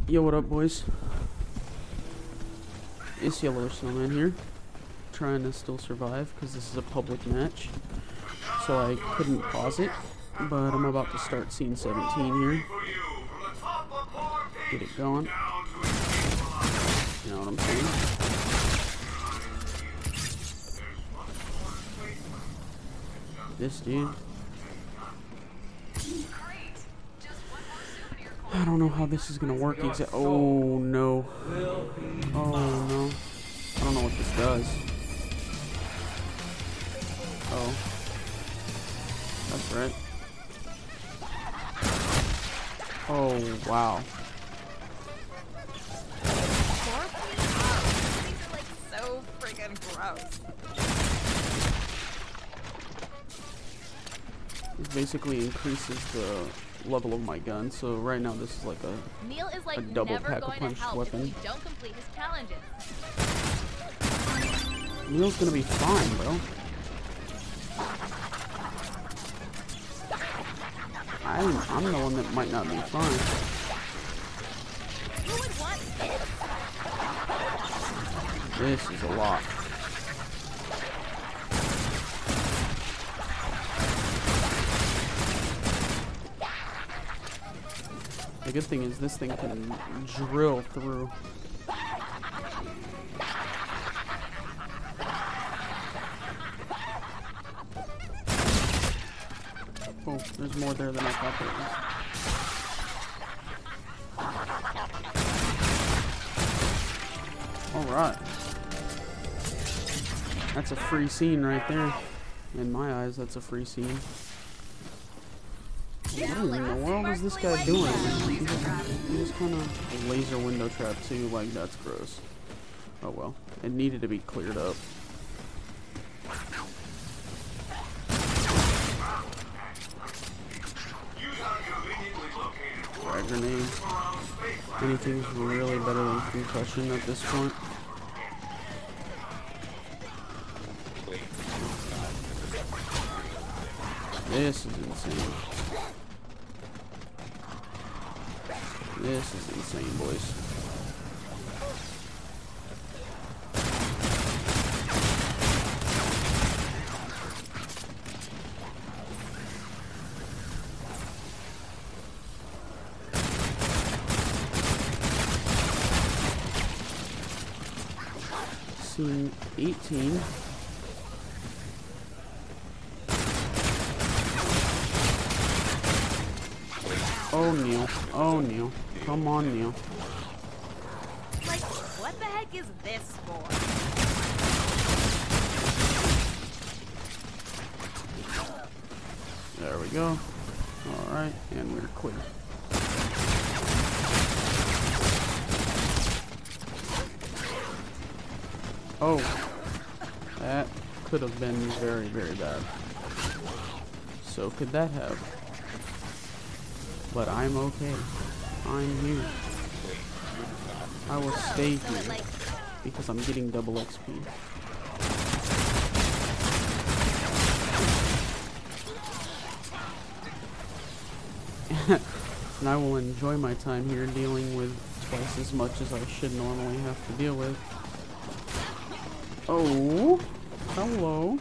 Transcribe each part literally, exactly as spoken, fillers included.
Yo, what up, boys? It's YelowishSnowman here, trying to still survive because this is a public match, so I couldn't pause it, but I'm about to start scene seventeen here. Get it going. You know what I'm saying? This dude. I don't know how this is gonna work exactly. Oh no. Oh no. I don't know what this does. Oh. That's right. Oh wow. These are like so friggin' gross. It basically increases the level of my gun, so right now this is like a, Neil is like a double never pack a going punch to help weapon. if we don't complete his challenges. Neil's gonna be fine, bro. I'm, I'm the one that might not be fine. Who would want this? This is a lot. The good thing is this thing can drill through. Oh, there's more there than I thought there was. Alright. That's a free scene right there. In my eyes, that's a free scene. What in the world is this guy doing? He just, he just kind of laser window trap too. Like, that's gross. Oh well. It needed to be cleared up. Frag grenades. Anything's really better than concussion at this point. This is insane. This is insane, boys. Scene eighteen. Oh, Neil. Oh, Neil. Come on, Neil. Like, what the heck is this for? There we go. Alright, and we're clear. Oh. That could have been very, very bad. So could that have. But I'm okay. I'm here. I will stay here because I'm getting double X P. And I will enjoy my time here dealing with twice as much as I should normally have to deal with. Oh, hello.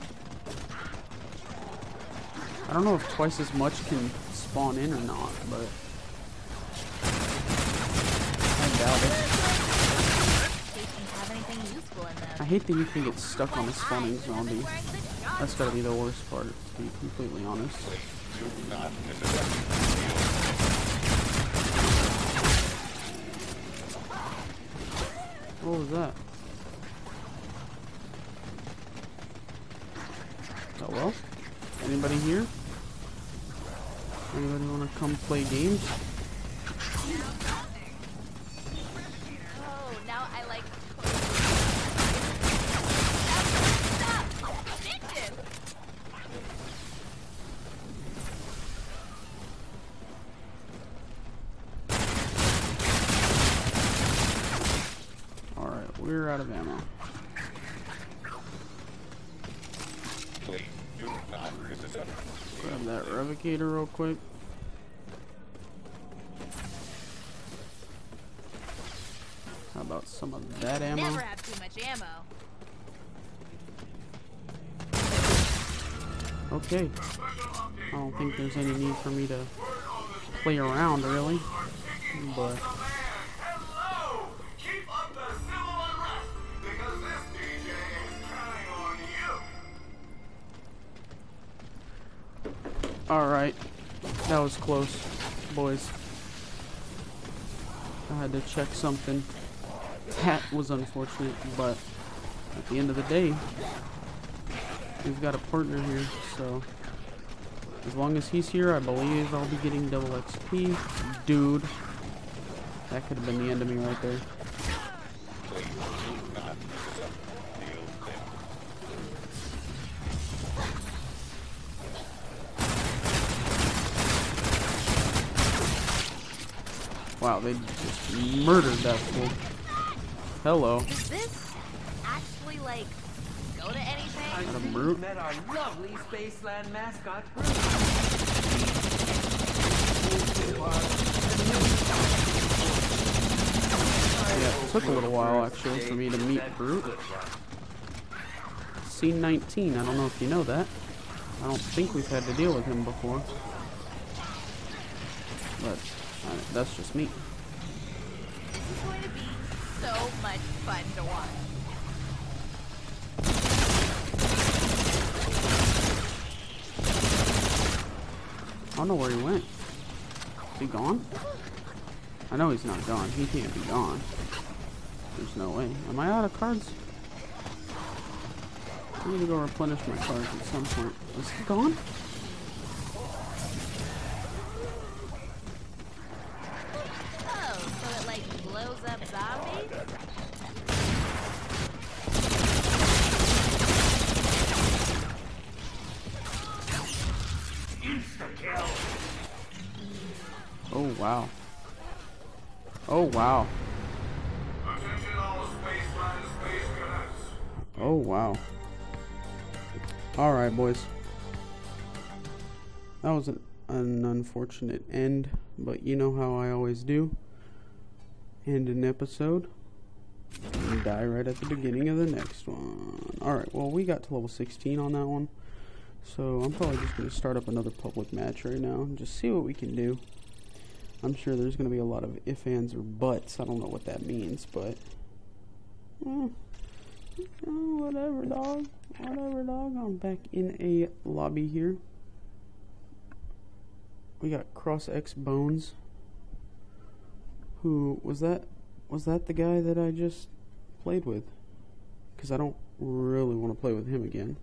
I don't know if twice as much can spawn in or not, but I doubt it. I hate that you can get stuck on a spawning zombie. That's gotta be the worst part, to be completely honest. What was that? Oh well. Anybody here? Anybody want to come play games? Oh, now I like. Stop! Addicted! Alright, we're out of ammo. Grab that revocator real quick. about some of that ammo. Never have too much ammo. Okay. I don't think there's any need for me to play around, really. But alright. That was close, boys. I had to check something. That was unfortunate, but at the end of the day, we've got a partner here, so as long as he's here, I believe I'll be getting double X P. Dude, that could have been the end of me right there. Wow, they just murdered that fool. Hello. Does this actually, like, go to anything? Got a brute. Met our lovely Spaceland mascot. Yeah, it took a little while actually for me to meet Brute. Scene nineteen, I don't know if you know that. I don't think we've had to deal with him before. But uh, that's just me. This is going to be so much fun to watch. I don't know where he went. Is he gone? I know he's not gone. He can't be gone. There's no way. Am I out of cards? I need to go replenish my cards at some point. Is he gone? Oh, so it like blows up zombies? Oh wow. Oh wow. Oh wow. Alright, boys. That was an, an unfortunate end, but you know how I always do. End an episode and die right at the beginning of the next one. Alright, well, we got to level sixteen on that one. So I'm probably just going to start up another public match right now and just see what we can do. I'm sure there's going to be a lot of ifs, ands, or buts. I don't know what that means, but eh, oh, whatever, dog. Whatever, dog. I'm back in a lobby here. We got Cross X Bones. Who was that? Was that the guy that I just played with? Because I don't really want to play with him again.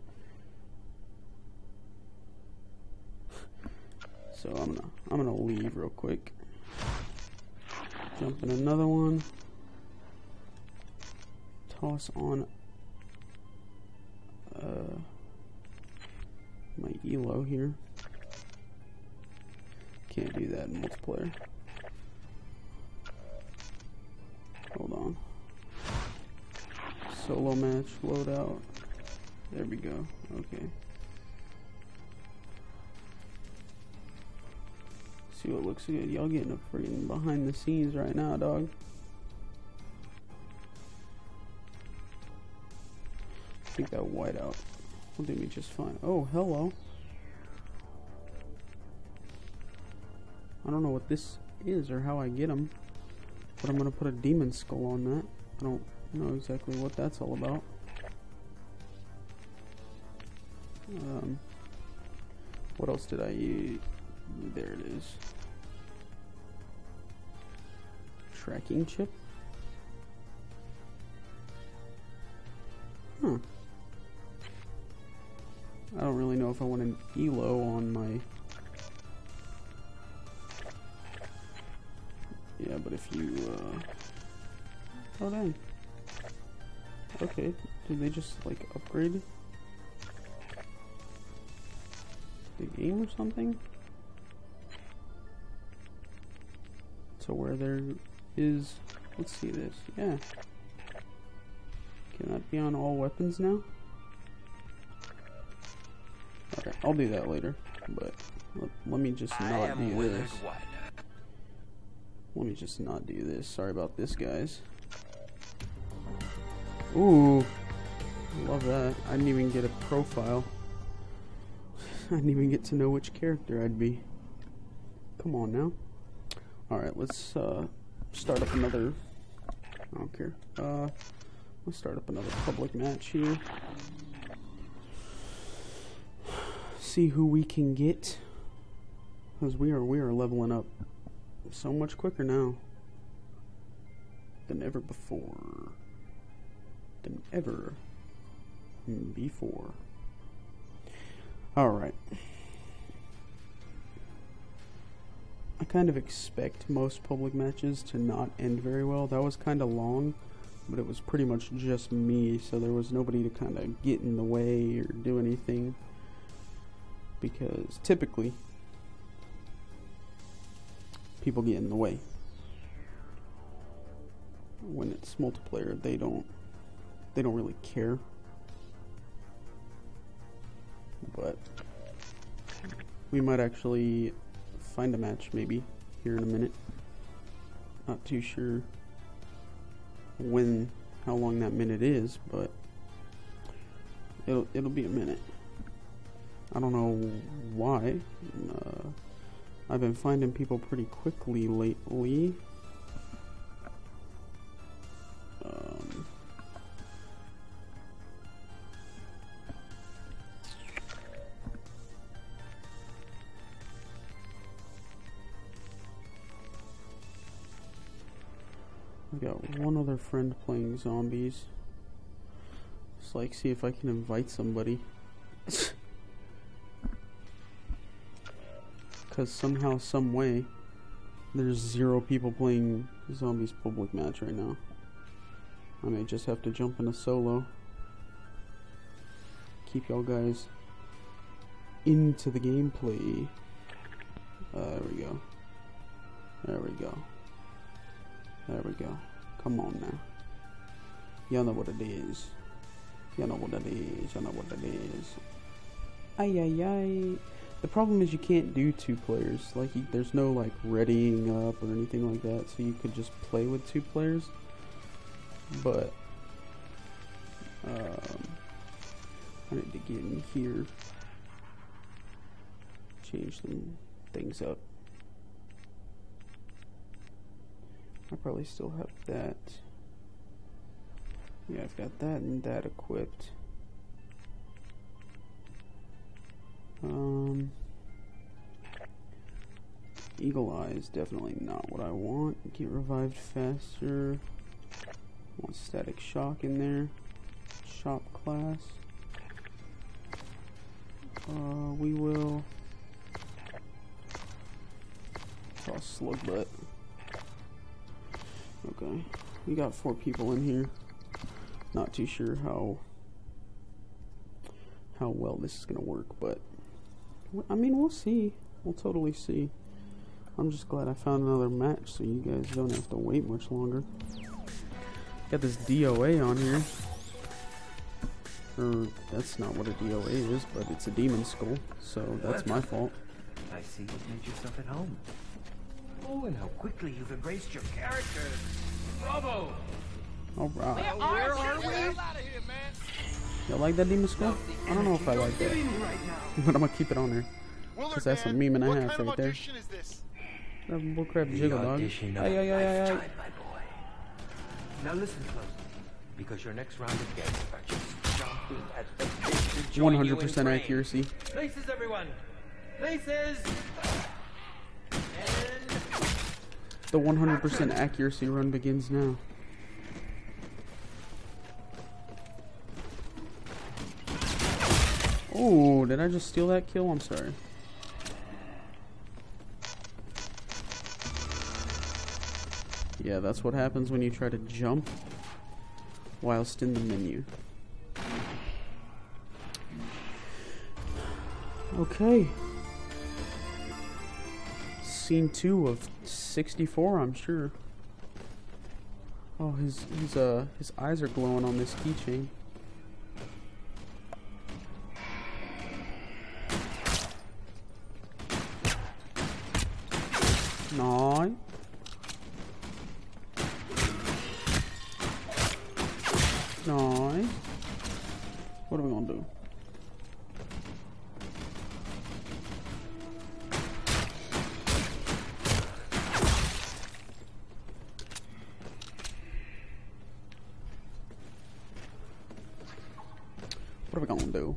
So I'm gonna I'm gonna leave real quick. Jump in another one. Toss on uh, my Elo here. Can't do that in multiplayer. Hold on. Solo match loadout. There we go. Okay. See what looks good. Y'all getting a freaking behind the scenes right now, dog. I think that whiteout will do me just fine. Oh, hello. I don't know what this is or how I get them, but I'm gonna put a demon skull on that. I don't know exactly what that's all about. Um, what else did I use? There it is. Tracking chip. Huh. I don't really know if I want an Elo on my... Yeah, but if you, uh... Oh, dang. Okay. Did they just, like, upgrade the game or something? So where there is... Let's see this. Yeah. Can that be on all weapons now? Okay, I'll do that later. But let, let me just not do this. Let me just not do this. Sorry about this, guys. Ooh, love that. I didn't even get a profile. I didn't even get to know which character I'd be. Come on now. Alright, let's uh, start up another... I don't care. Uh, let's start up another public match here. See who we can get. Because we are, we are leveling up so much quicker now than ever before. Than ever before. Alright. I kind of expect most public matches to not end very well. That was kind of long, but it was pretty much just me, so there was nobody to kind of get in the way or do anything. Because typically, people get in the way. When it's multiplayer, they don't they don't really care. But we might actually find a match maybe here in a minute. Not too sure when, how long that minute is, but it'll it'll be a minute. I don't know why. Uh, I've been finding people pretty quickly lately. Um, I've got one other friend playing zombies. Just like see if I can invite somebody. Because somehow, some way, there's zero people playing zombies public match right now. I may just have to jump in a solo. Keep y'all guys into the gameplay. Uh, there we go. There we go. There we go. Come on now. Y'all know what it is. Y'all know what it is. Y'all know what it is. Ay ay ay. The problem is you can't do two players. Like you, there's no like readying up or anything like that, so you could just play with two players. But um, I need to get in here, change some things up. I probably still have that. Yeah, I've got that and that equipped. Um, Eagle Eye is definitely not what I want. Get revived faster. Want static shock in there. Shop class. Uh, we will toss slug butt. Okay, we got four people in here. Not too sure how how well this is gonna work, but I mean, we'll see. We'll totally see. I'm just glad I found another match so you guys don't have to wait much longer. Got this D O A on here. Or, that's not what a D O A is, but it's a demon skull, so that's my fault. I see you've made yourself at home. Oh, and how quickly you've embraced your character. Bravo! Alright. Where Uh, where are are we? we? Y'all like that demon skull? I don't know if I like that. But I'm gonna keep it on there. Because that's a meme and a half right there. Bullcrap jiggle dog. Audition of Ay, ay, ay, ay, ay. lifetime, my boy. Now listen closely, because your next round of guests are just jumping at the bit to join one you hundred in percent train. accuracy. Places, everyone. Places. And The one hundred percent accuracy run begins now. Oh, did I just steal that kill? I'm sorry. Yeah, that's what happens when you try to jump whilst in the menu. Okay. Scene two of sixty-four, I'm sure. Oh, his his uh his eyes are glowing on this keychain. Nine. No. nice. What are we gonna do? What are we gonna do?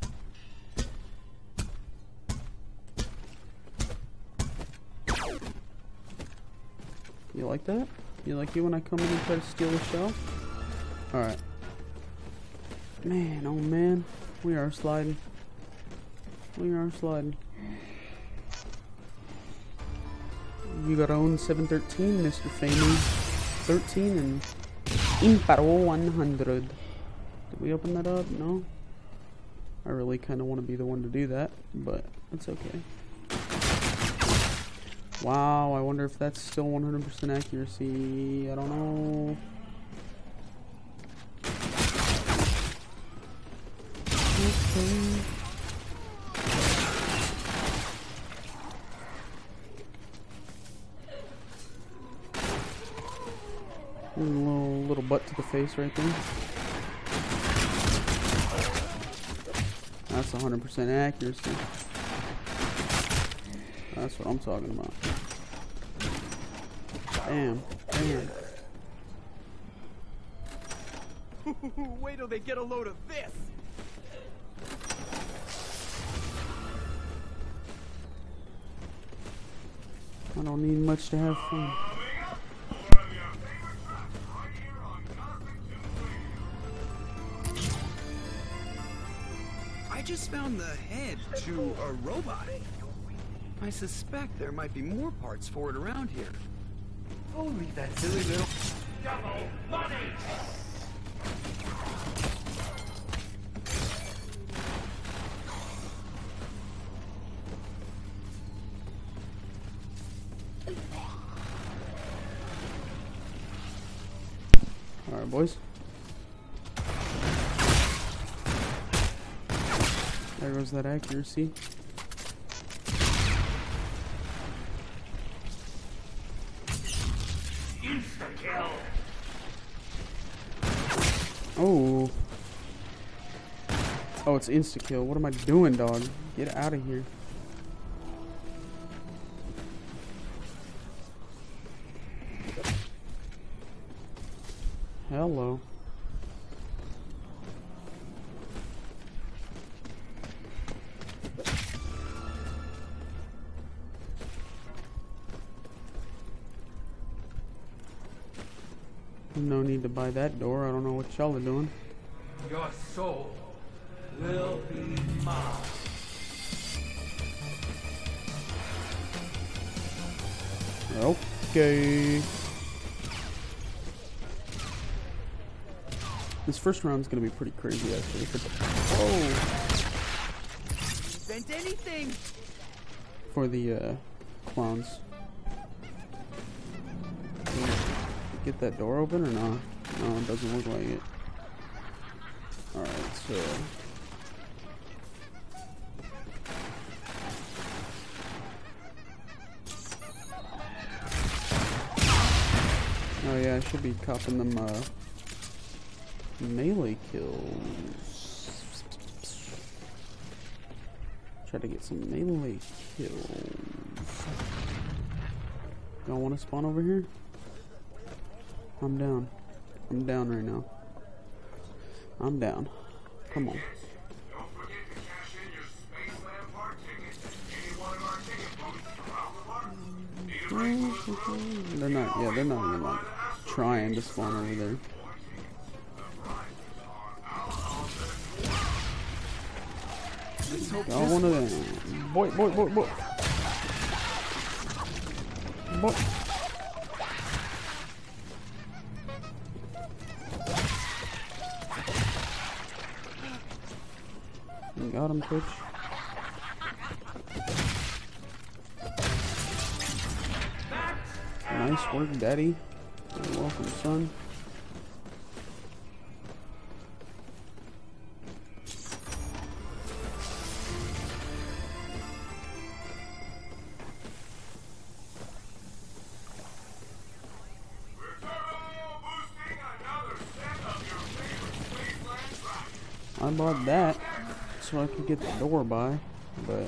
You like that? You like it when I come in and try to steal the shell? Alright. Man, oh man. We are sliding. We are sliding. You got own seven thirteen, Mister Famous thirteen, and Imparo one hundred. Did we open that up? No? I really kind of want to be the one to do that, but it's okay. Wow, I wonder if that's still one hundred percent accuracy. I don't know. Okay. A little, little butt to the face right there. That's one hundred percent accuracy. That's what I'm talking about. Damn, damn. Wait till they get a load of this. I don't need much to have fun. I just found the head to a robot. I suspect there might be more parts for it around here. Oh, leave that silly little double money. All right, boys. There goes that accuracy. Oh. Oh, it's insta-kill. What am I doing, dog? Get out of here. Hello. No need to buy that door. I don't know what y'all are doing. Your soul will be mine. Okay. This first round's gonna be pretty crazy, actually. Whoa. Invent anything. For the uh, clowns. Get that door open or no? No, it doesn't look like it. Alright, so... Oh yeah, I should be copping them uh, melee kills. Try to get some melee kills. Y'all want to spawn over here? I'm down. I'm down right now. I'm down. Come on. Don't forget to cash in your Spaceland Park ticket at any one of our ticket booths around the park. Need a break? They're not, yeah, they're not even like trying to spawn over there. Got one of them. Boy, boy, boy, boy. Boy. Got him, Twitch. Nice work, Daddy. You're welcome, son. We're turbo boosting another set of your favorite Spaceland I bought that so I could get the door by, but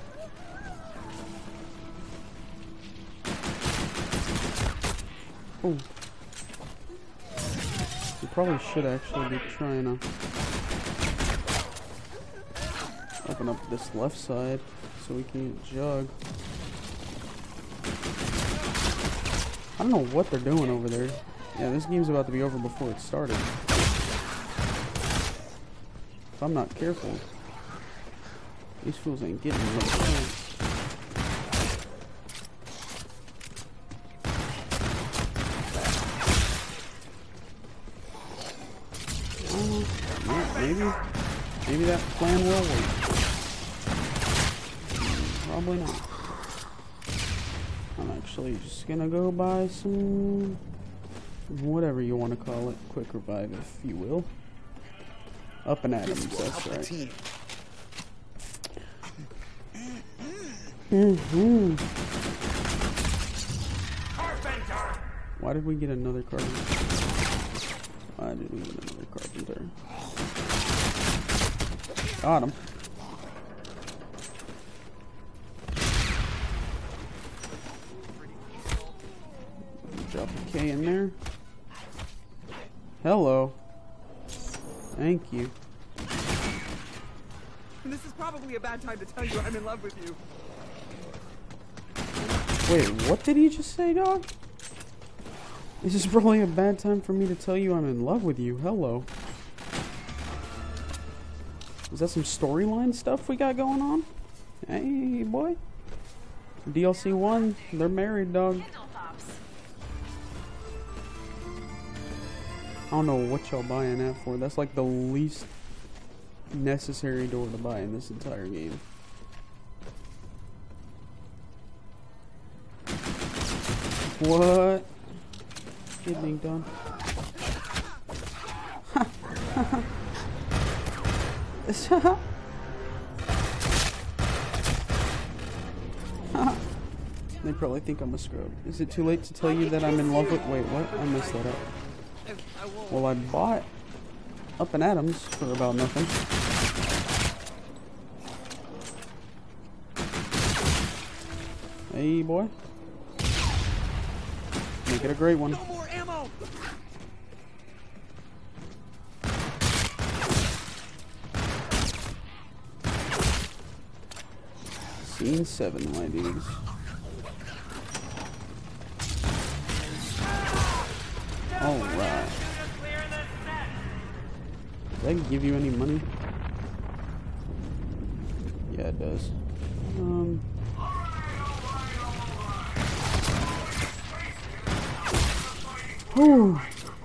oh, we probably should actually be trying to open up this left side so we can get Jug. I don't know what they're doing over there. Yeah, this game's about to be over before it started. If I'm not careful, these fools ain't getting no chance. Uh, yeah, maybe, maybe that plan will work. Probably not. I'm actually just gonna go buy some, whatever you want to call it, quick revive, if you will. Up and Adams, that's right. Mm-hmm. Why did we get another carpenter? Why did we get another carpenter? Got him. Drop a K in there. Hello. Thank you. This is probably a bad time to tell you I'm in love with you. Wait, what did he just say, dog? This is probably a bad time for me to tell you I'm in love with you. Hello. Is that some storyline stuff we got going on? Hey, boy. D L C one, they're married, dog. I don't know what y'all buying that for. That's like the least necessary door to buy in this entire game. What? Get me done. They probably think I'm a scrub. Is it too late to tell you that I'm in love with? Wait, what? I messed that up. Well, I bought Up and Adams for about nothing. Hey, boy. Make it a great one. No more ammo. Scene seven, my dudes. Alright. Does that give you any money? Yeah, it does. Um. Whew.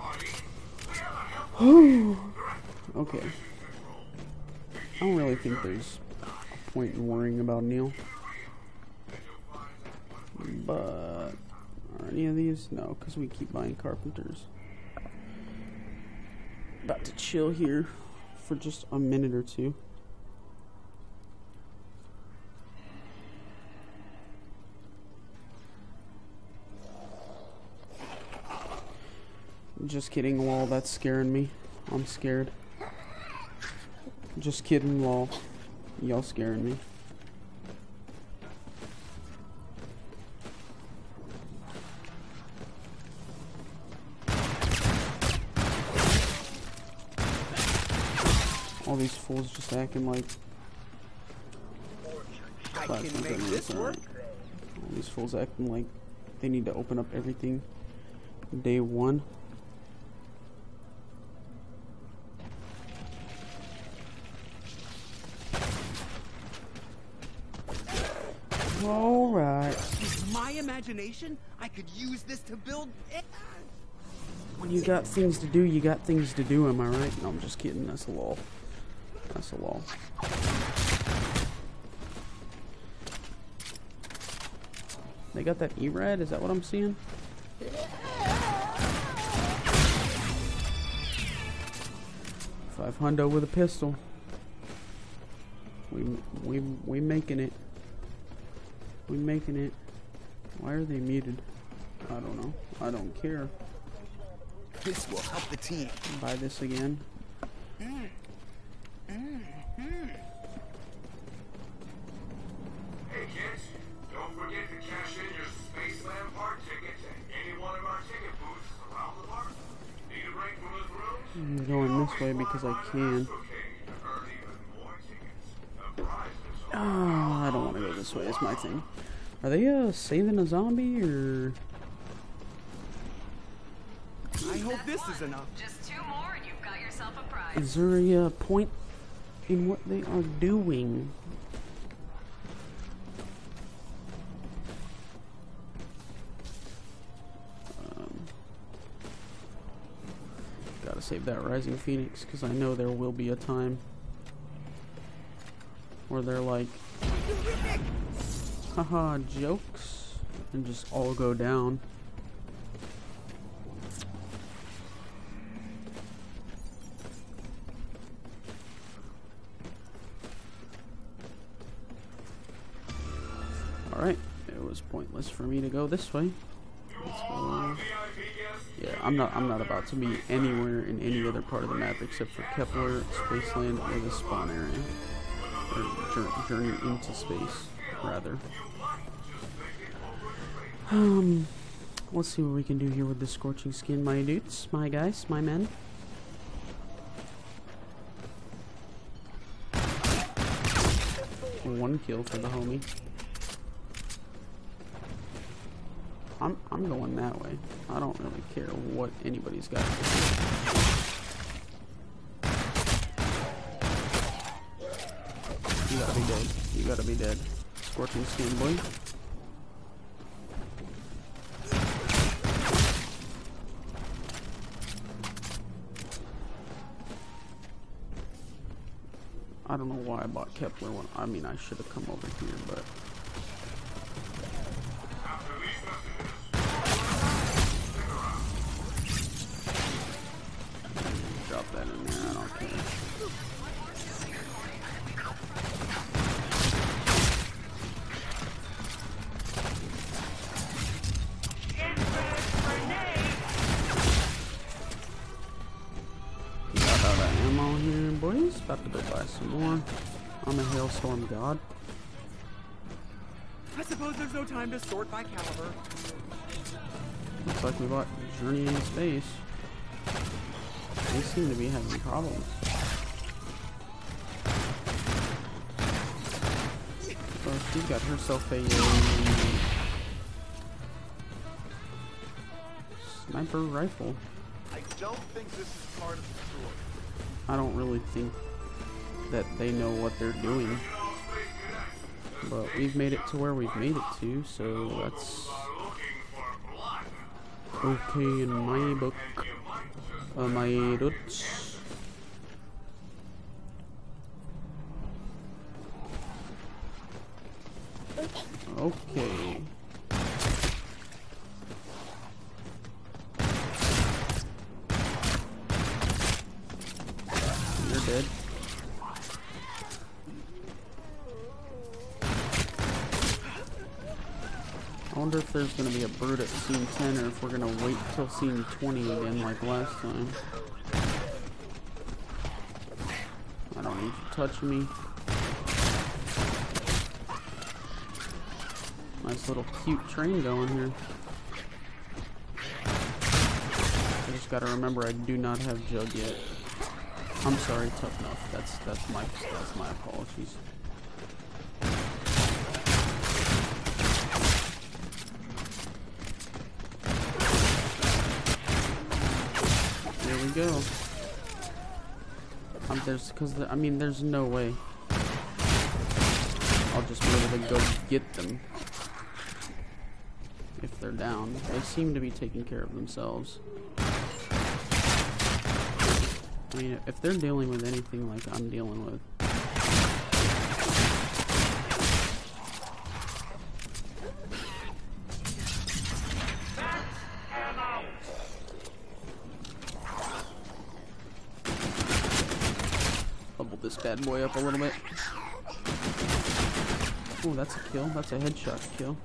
Whew. Okay. I don't really think there's a point in worrying about Neil. But are any of these? No, because we keep buying carpenters. About to chill here for just a minute or two. Just kidding, lol, that's scaring me. I'm scared. Just kidding, lol. Y'all scaring me. All these fools just acting like... I can make this work. All these fools acting like they need to open up everything day one. Alright. With my imagination, I could use this to build... When you got things to do, you got things to do, am I right? No, I'm just kidding. That's a lol. That's a lol. They got that E-Rad? Is that what I'm seeing? Five hundo with a pistol. We we we making it. We making it. Why are they muted? I don't know. I don't care. This will help the team. Buy this again. I'm going this way because I can. Oh, I don't want to go this way. It's my thing. Are they uh saving a zombie or? I hope this is enough. Just two more and you've got yourself a prize. Is there a uh, point in what they are doing? Um, gotta save that Rising Phoenix because I know there will be a time where they're like, haha, jokes, and just all go down. Alright, it was pointless for me to go this way. Let's go. Yeah, I'm not I'm not about to be anywhere in any other part of the map except for Kepler, Spaceland, or the spawn area. Or journey into space, rather. Um, let's see what we can do here with the Scorching Skin, my dudes, my guys, my men. One kill for the homie. I'm I'm going that way. I don't really care what anybody's got. You gotta be dead. You gotta be dead. Scorching Skin, boy. I don't know why I bought Kepler when I mean I should have come over here, but drop that in there, I don't care. Got all that ammo here, boys. About to go buy some more. I'm a hailstorm god. I suppose there's no time to sort by caliber. Looks like we bought Journey in Space. They seem to be having problems. So she's got herself a uh, sniper rifle. I don't think this is part of the story. I don't really think that they know what they're doing. But we've made it to where we've made it to, so that's okay in my book. Uh, my dudes. Okay. You're dead. I wonder if there's gonna be a brood at scene ten, or if we're gonna wait till scene twenty again like last time. I don't need you touching me. Nice little cute train going here. I just gotta remember I do not have Jug yet. I'm sorry, Tough Enough. That's that's my that's my apologies. There we go. Um, there's, cause the, I mean, there's no way I'll just be able to go get them if they're down. They seem to be taking care of themselves. I mean, if they're dealing with anything like I'm dealing with. Bubble this bad boy up a little bit. Oh, that's a kill. That's a headshot kill.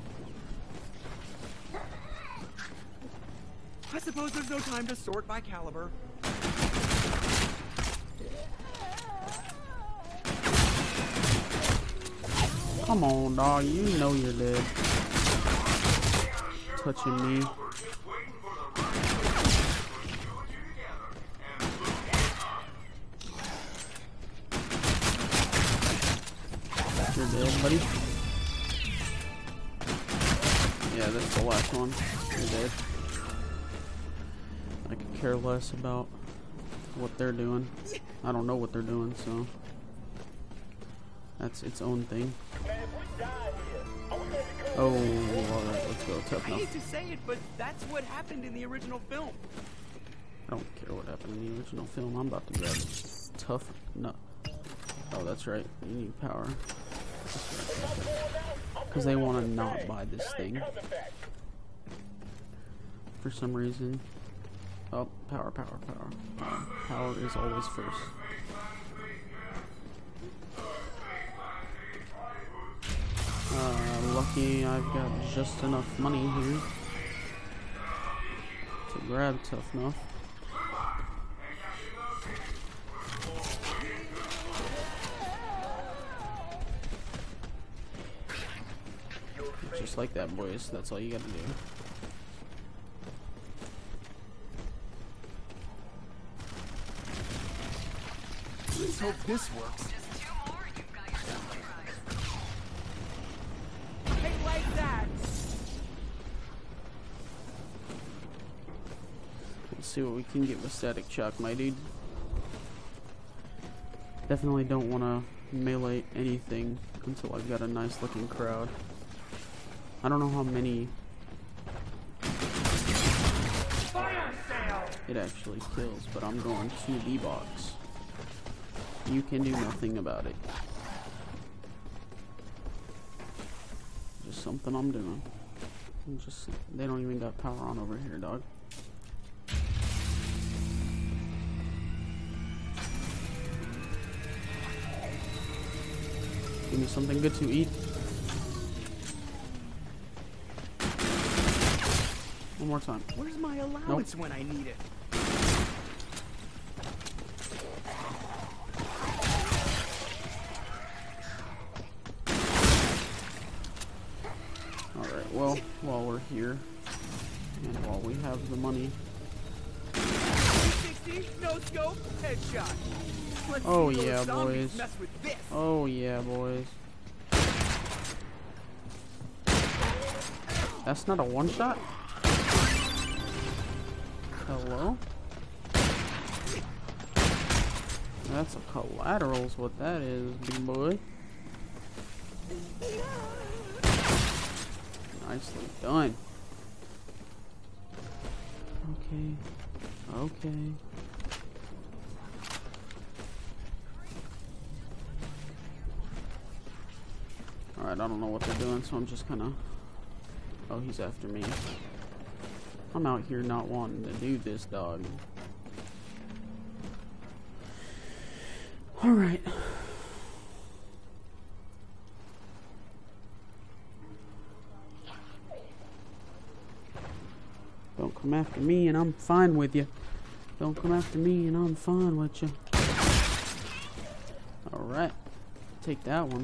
I suppose there's no time to sort by caliber. Come on, dog. You know you're dead. Touching me. dead, buddy. Yeah, that's the last one. You're dead. I could care less about what they're doing. I don't know what they're doing, so that's its own thing. Oh, alright, let's go. Tough I enough. hate to say it, but that's what happened in the original film. I don't care what happened in the original film. I'm about to grab tough nut. Oh, that's right. You need power. Because they want to not buy this thing. For some reason. Oh, power, power, power. Power, power is always first. Uh, lucky I've got just enough money here to grab tough enough. Just like that, boys. That's all you gotta do. Let's hope this works. Just two more and you've got yourself a prize. Hey, like that! Let's see what we can get with static shock, my dude. Definitely don't want to melee anything until I've got a nice looking crowd. I don't know how many it actually kills, but I'm going to the box. You can do nothing about it. Just something I'm doing. I'm just they don't even got power on over here, dog. Give me something good to eat. One more time. Where's my allowance when I need it? Alright, well, while we're here, and while we have the money. sixty, no scope, headshot. Let's Oh see yeah, those zombies boys. mess with this. Oh yeah, boys. That's not a one shot? Hello? That's a collateral's what that is, big boy. Nicely done. Okay. Okay. Alright, I don't know what they're doing, so I'm just kinda... Oh, he's after me. I'm out here not wanting to do this, dog. Alright. Don't come after me and I'm fine with you. Don't come after me and I'm fine with you. Alright. Take that one.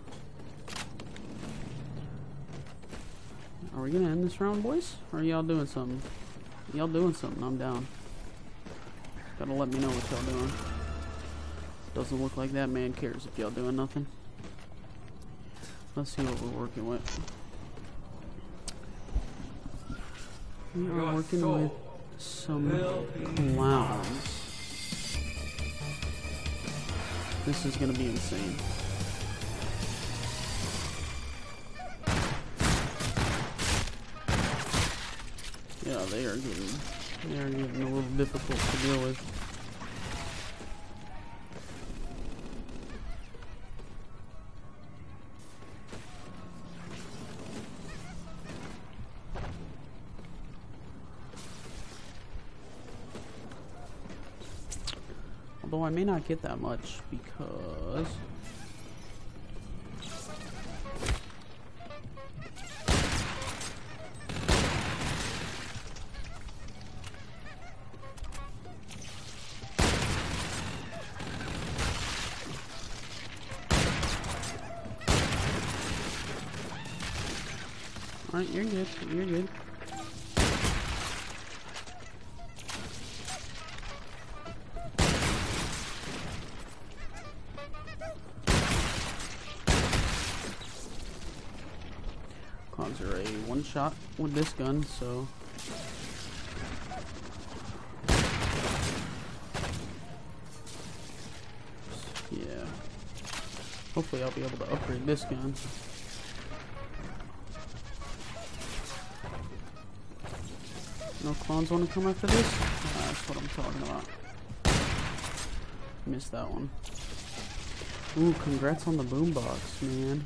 Are we gonna end this round, boys? Or are y'all doing something? Y'all doing something, I'm down. Gotta let me know what y'all doing. Doesn't look like that man cares if y'all doing nothing. Let's see what we're working with. We are working with some clowns. This is gonna be insane. Yeah, they are getting they are getting a little difficult to deal with. Although I may not get that much because alright, you're good, you're good. after a one shot with this gun, so yeah. Hopefully I'll be able to upgrade this gun. No clones want to come after this? Ah, that's what I'm talking about. Missed that one. Ooh, congrats on the boombox, man.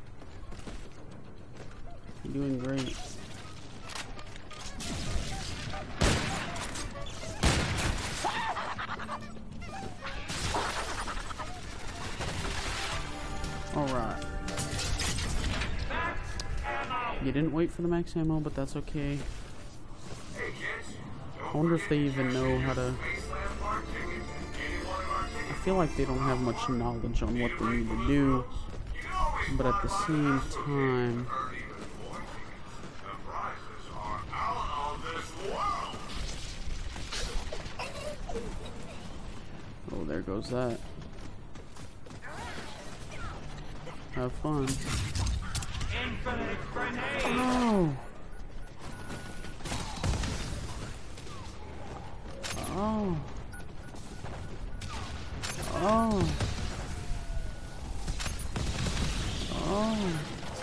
You're doing great. Alright. You didn't wait for the max ammo, but that's okay. I wonder if they even know how to... I feel like they don't have much knowledge on what they need to do, but at the same time... Oh, there goes that. Have fun. Oh! Oh. Oh. Oh.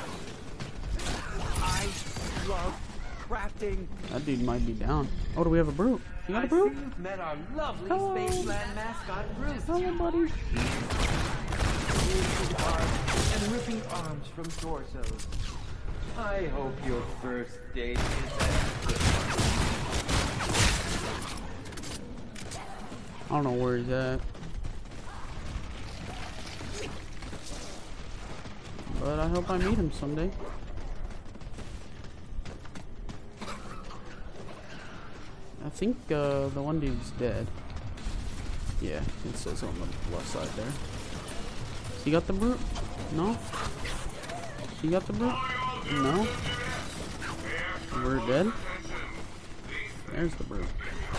I love crafting. That dude might be down. Oh, do we have a brute? You got a brute? You've met our lovely Hello. Spaceland mascot, Brute. Hello, buddy. And ripping arms from torsos. I hope your first date is as I don't know where he's at. But I hope I meet him someday. I think uh, the one dude's dead. Yeah, it says on the left side there. He got the brute? No? He got the brute? No? We're dead? There's the brute.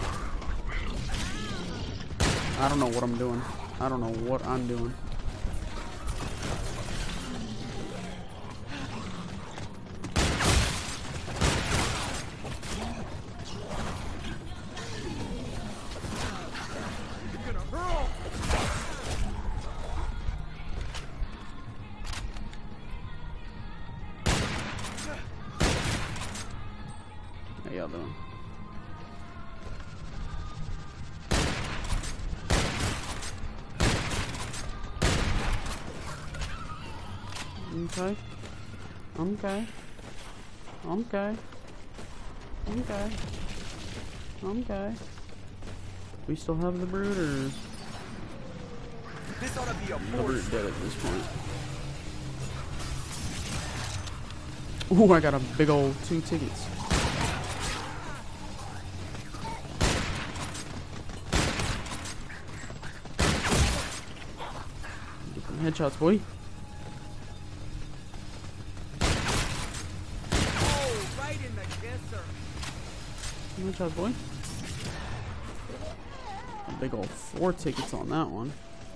I don't know what I'm doing. I don't know what I'm doing. How y'all doing? Okay. Okay. Okay. Okay. Okay. We still have the brute, or This ought to be a the force. brute dead at this point? Ooh, I got a big old two tickets. Get some headshots, boy. Good job, boy. A big old four tickets on that one.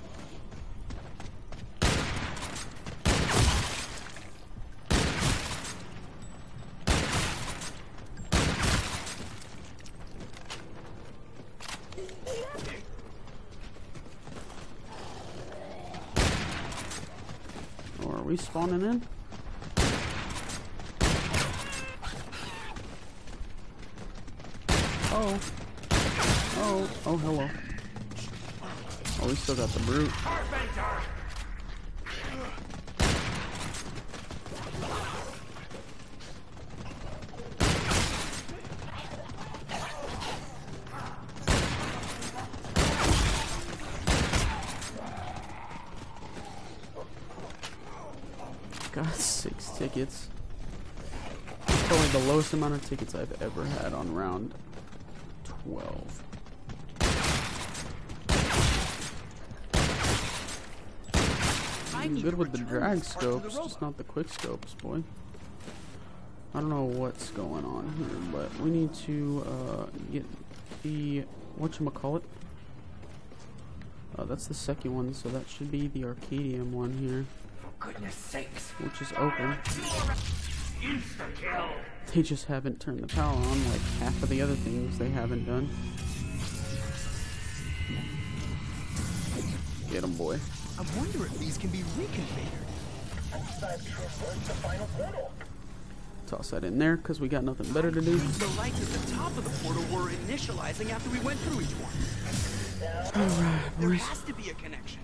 Or are we spawning in? Oh. Oh. Oh, hello. Oh, we still got the brute. Got six tickets. That's probably the lowest amount of tickets I've ever had on round twelve. I'm good with the drag scopes, just not the quick scopes, boy. I don't know what's going on here, but we need to uh, get the whatchamacallit. Uh, that's the second one, so that should be the Arcadium one here. For goodness sakes. Which is open. Insta-kill. They just haven't turned the power on like half of the other things they haven't done. Get 'em, boy. I wonder if these can be reconfigured. Toss that in there because we got nothing better to do. The lights at the top of the portal were initializing after we went through each one. Alright, There boys. has to be a connection.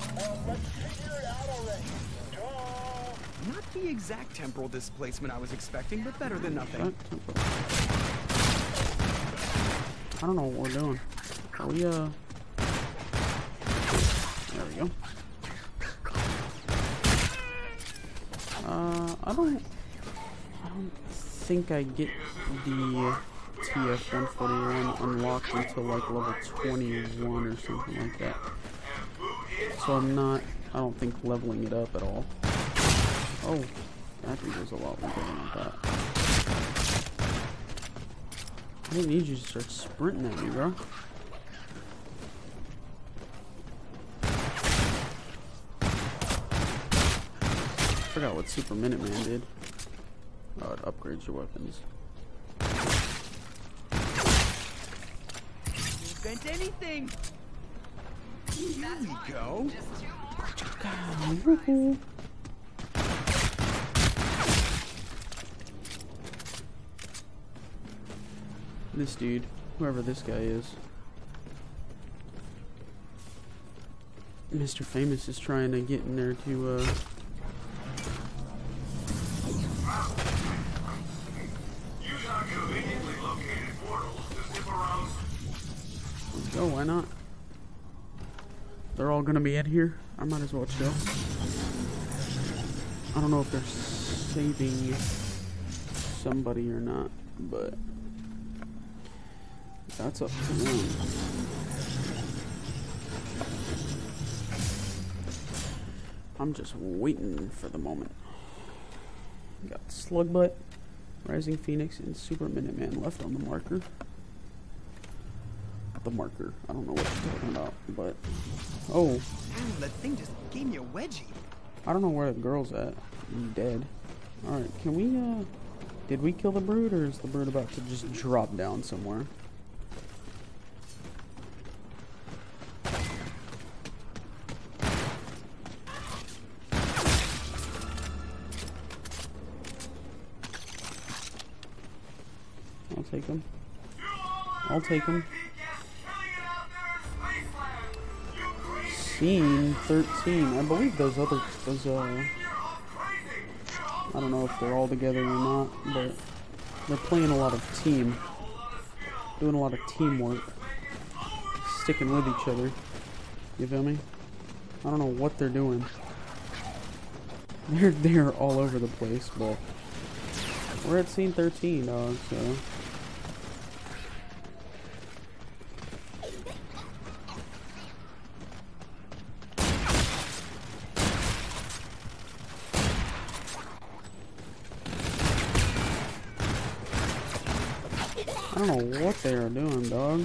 Not the exact temporal displacement I was expecting, but better than nothing. I don't know what we're doing. Are we, uh... There we go. Uh, I don't... I don't think I get the T F one forty-one unlocked until like level twenty-one or something like that. So I'm not... I don't think leveling it up at all. Oh, that dude was a lot more than I thought. I didn't need you to start sprinting at me, bro. I forgot what Super Minuteman did. Oh, it upgrades your weapons. Invent anything. Here we go. This dude, whoever this guy is, Mister Famous is trying to get in there to, uh... Use our conveniently located portals to zip around. Let's go, why not? They're all gonna be in here. I might as well chill. I don't know if they're saving somebody or not, but that's up to them. I'm just waiting for the moment. Got Slugbutt, Rising Phoenix, and Super Minuteman left on the marker. The marker. I don't know what you're talking about, but oh, Damn, that thing just gave me a wedgie. I don't know where the girl's at. I'm dead. All right, can we? Uh, did we kill the brood, or is the brood about to just drop down somewhere? I'll take him. I'll take him. Scene thirteen. I believe those other, those, uh, I don't know if they're all together or not, but they're playing a lot of team. Doing a lot of teamwork. Sticking with each other. You feel me? I don't know what they're doing. They're, they're all over the place, but we're at scene thirteen, dog, so. I don't know what they are doing, dog.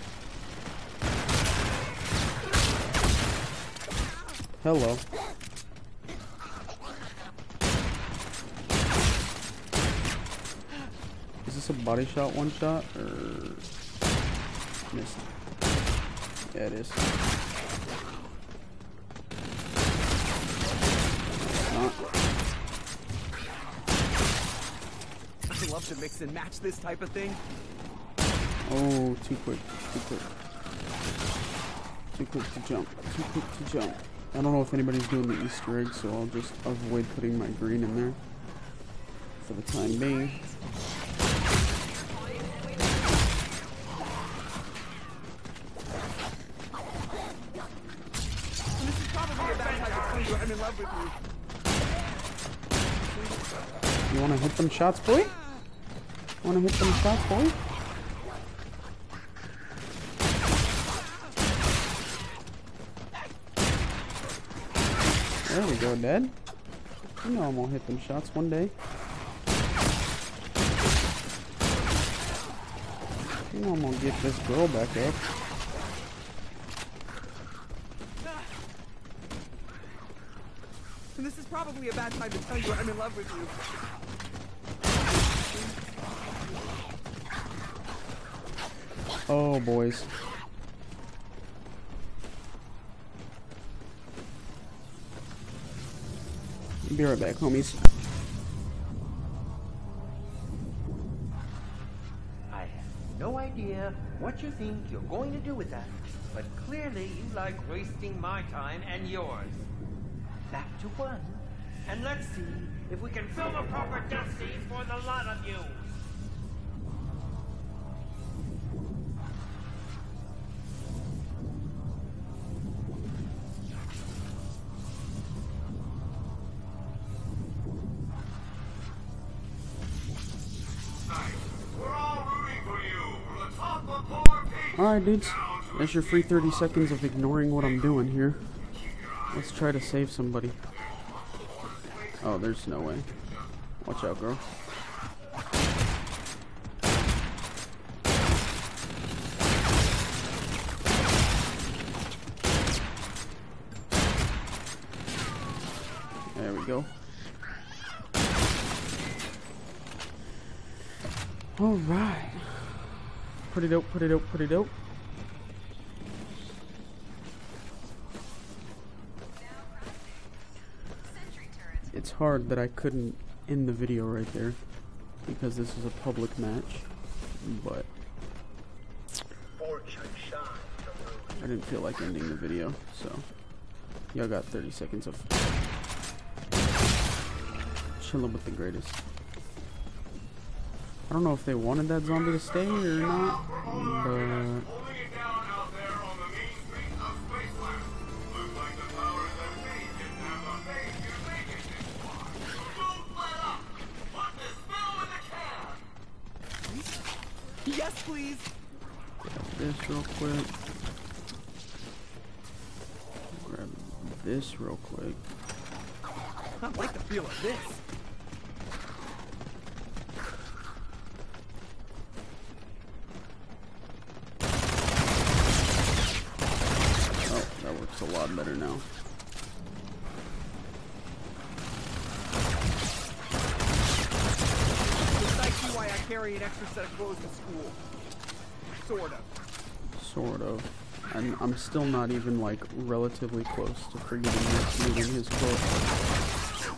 Hello. Is this a body shot one shot or missed? Yeah, it is. Not. I love to mix and match this type of thing. Oh, too quick, too quick. Too quick to jump, too quick to jump. I don't know if anybody's doing the Easter egg, so I'll just avoid putting my green in there for the time being. This is probably about time to tell you I'm in love with you. You wanna hit them shots, boy? Wanna hit them shots, boy? There we go, Dad. You know I'm gonna hit them shots one day. You know I'm gonna get this girl back up. And this is probably a bad time to tell you I'm in love with you. Oh, boys. Be right back, homies. I have no idea what you think you're going to do with that, but clearly you like wasting my time and yours. Back to one, and let's see if we can film a proper death scene for the lot of you. Alright, dudes. That's your free thirty seconds of ignoring what I'm doing here. Let's try to save somebody. Oh, there's no way. Watch out, girl. There we go. Alright. Pretty dope, pretty dope, pretty dope. It's hard that I couldn't end the video right there because this is a public match, but I didn't feel like ending the video, so y'all got thirty seconds of chilling with the greatest. I don't know if they wanted that zombie to stay or not, but Yes, please. grab this real quick. Grab this real quick. I like the feel of this. Oh, that works a lot better now. Precisely why I carry an extra set of clothes to school. Sort of. Sort of. I'm, I'm still not even, like, relatively close to forgetting this using his clothes.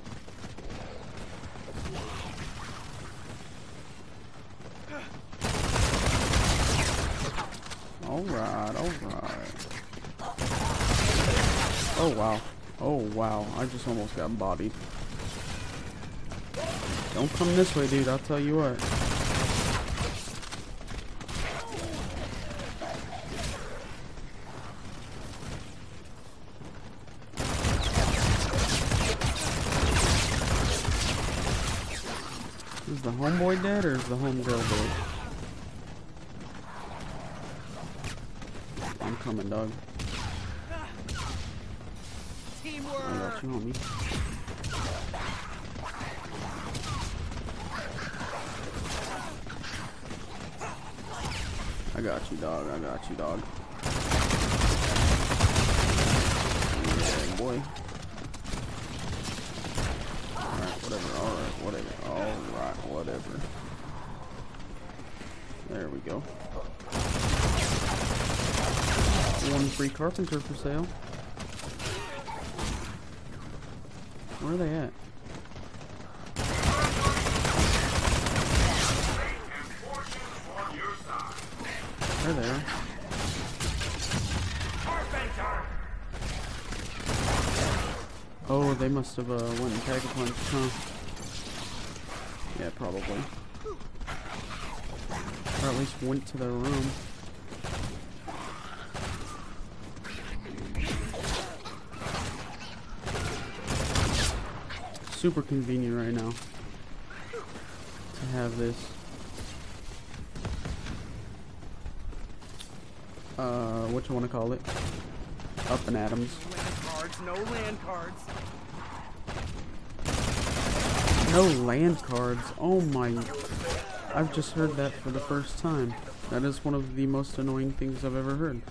Alright, alright. Oh, wow. Oh, wow. I just almost got bodied. Don't come this way, dude. I'll tell you what. Is the homeboy dead or is the homegirl dead? I'm coming, dog. Teamwork. I got you, homie. I got you, dog. I got you, dog. Yeah, boy. Alright, whatever. Alright, whatever. Alright, whatever. There we go. One free carpenter for sale. Where are they at? There they are. Oh, they must have uh, went and tag a punch, huh? Yeah, probably. Or at least went to their room. Super convenient right now to have this. Uh, what you want to call it? Up and Adams. Land cards, no land cards. No land cards. Oh my! I've just heard that for the first time. That is one of the most annoying things I've ever heard.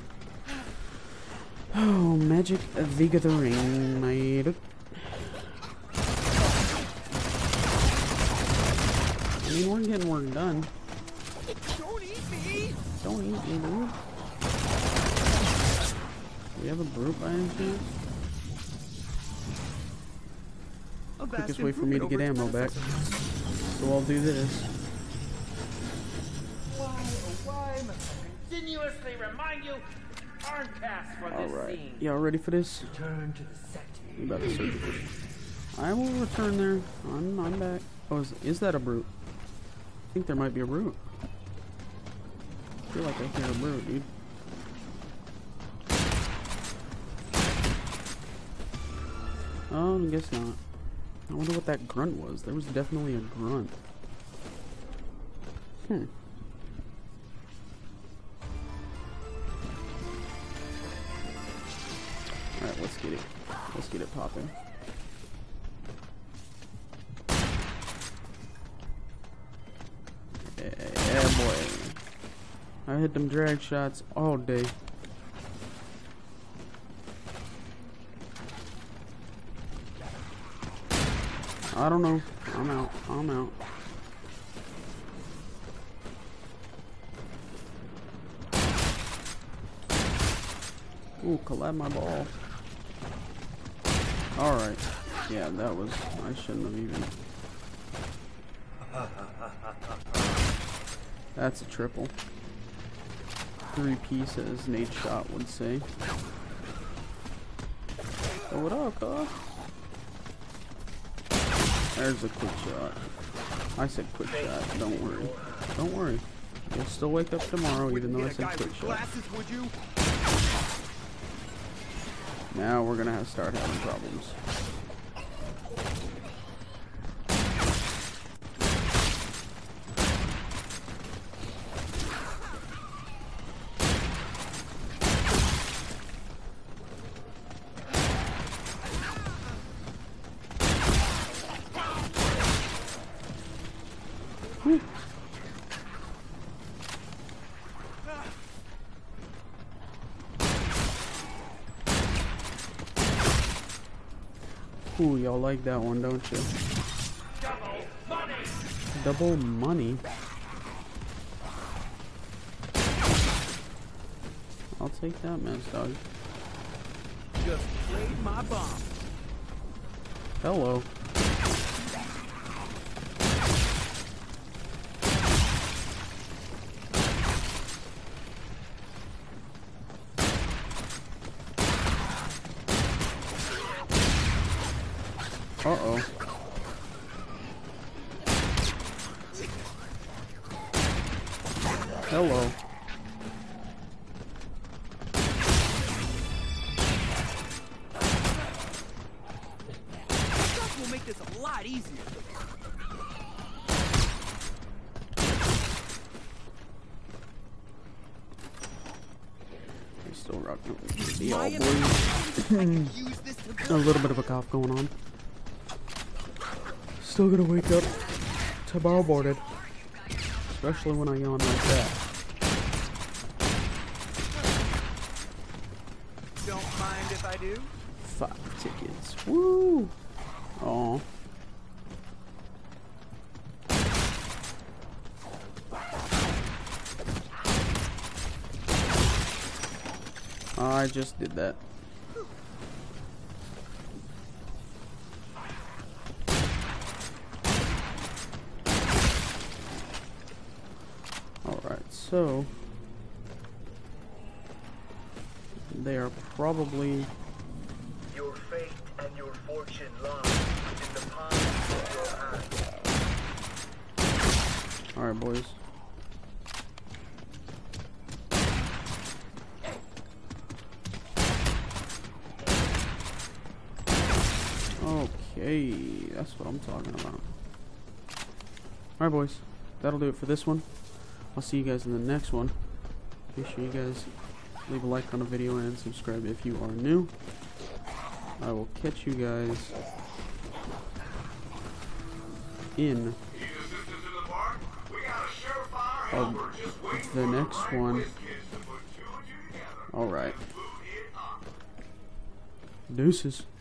Oh, Magic the Gathering, mate. I mean, we're getting work done. Don't eat me. Don't eat me, dude. Do we have a brute by any chance? Quickest way for me to get ammo back. So I'll do this. Why, oh why must I continuously remind you aren't cast for this Alright. scene? Y'all ready for this? Return to the set. I'm about to search for it. I will return there. I'm, I'm back. Oh, is, is that a brute? I think there might be a brute. I feel like I hear a brute, dude. Oh, I guess not. I wonder what that grunt was. There was definitely a grunt. Hmm. Alright, let's get it. Let's get it popping. Yeah, boy. I hit them drag shots all day. I don't know. I'm out. I'm out. Ooh, collab my ball. Alright. Yeah, that was... I shouldn't have even... That's a triple. Three pieces, Nate Shot would say. Oh, what up, huh? There's a quick shot. I said quick shot. Don't worry. Don't worry. You'll still wake up tomorrow even though I said quick shot. Now we're gonna have to start having problems. Whew. Ooh, y'all like that one, don't you? Double money! Double money? I'll take that, mess dog. Just played my bomb. Hello. Uh-oh. Hello. Stuff will make this a lot easier. He's still rocking the all blue. A little bit of a cough going on. Still gonna wake up tomorrow morning, especially when I yawn like that. Don't mind if I do. Five tickets. Woo! Aw. I just did that. So, they are probably... Your fate and your fortune lies in the palm of your hand. Alright, boys. Okay, that's what I'm talking about. Alright, boys. That'll do it for this one. I'll see you guys in the next one. Make sure you guys leave a like on the video and subscribe if you are new. I will catch you guys in uh, the next one. Alright. Deuces.